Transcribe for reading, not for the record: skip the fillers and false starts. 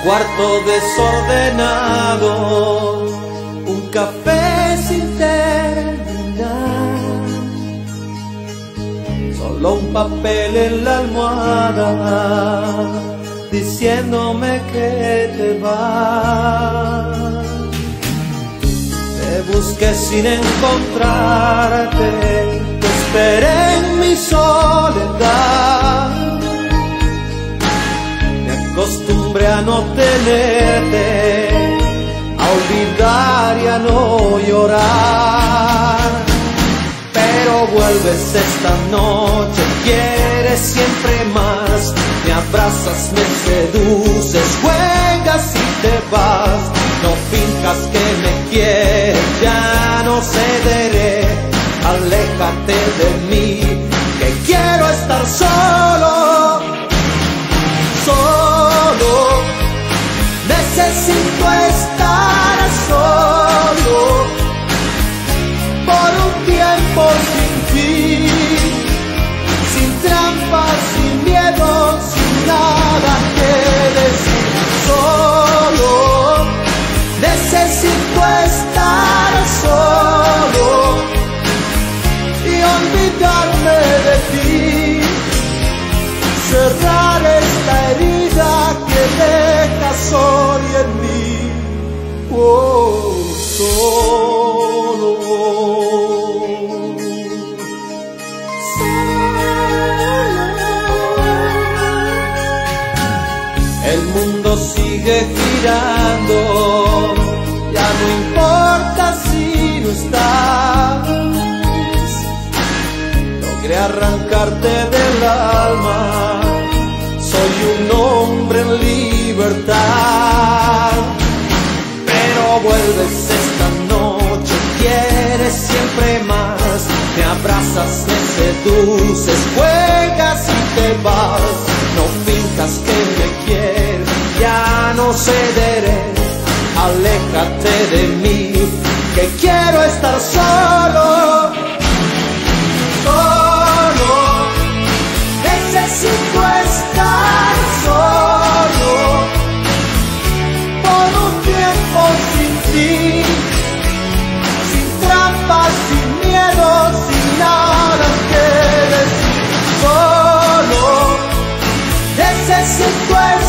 cuarto desordenado, un café sin terminar, solo un papel en la almohada diciéndome que te vas. Te busqué sin encontrarte, te esperé en mi soledad. Acostumbré a no tenerte, a olvidar y a no llorar. Pero vuelves esta noche, quieres siempre más. Me abrazas, me seduces, juegas y te vas. No finjas que me quieres, ya no cederé. Aléjate de mí, que quiero estar solo. Solo, necesito estar solo por un tiempo sin fin, sin trampas, sin miedo, sin nada que decir. Solo, necesito estar solo y olvidarme de ti. Cerrar esta herida que dejas hoy en mí. Oh, solo. El mundo sigue girando, ya no importa si no estás. Logré arrancarte del alma, soy un hombre en libertad. Pero vuelves esta noche, quieres siempre más. Me abrazas, me seduces, juegas y te vas. No finjas que me quieres, ya no cederé. Aléjate de mí, que quiero estar solo. Necesito estar solo por un tiempo sin ti, sin trampas, sin miedo, sin nada que decir. Solo necesito estar